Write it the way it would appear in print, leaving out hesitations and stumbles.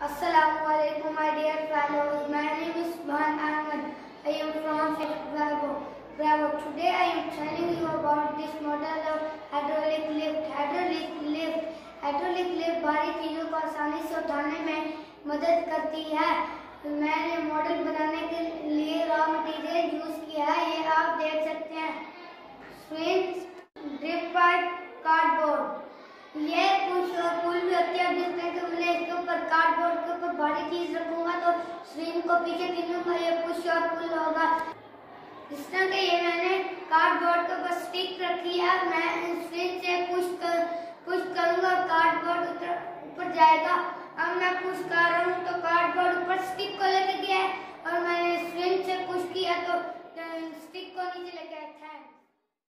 Assalamualaikum, my dear fellows. My name is Subhan Ahmed. I am from Bravo. Today I am telling you about this model of hydraulic lift. Hydraulic lift भारी चीजों को आसानी से उठाने में मदद करती है। मैंने मॉडल बनाने के लिए रॉ मटेरियल यूज किया है। ये आप देख सकते हैं। Swings, drip pipe, cardboard. ये पुश और पुल भी होती है। मैं इसके ऊपर कार्डबोर्ड के ऊपर बड़ी चीज रखूंगा तो स्विंग को पीछे खींचूंगा, ये पुश और पुल होगा। इस तरह के ये मैंने कार्डबोर्ड के ऊपर स्टिक रखी है। मैं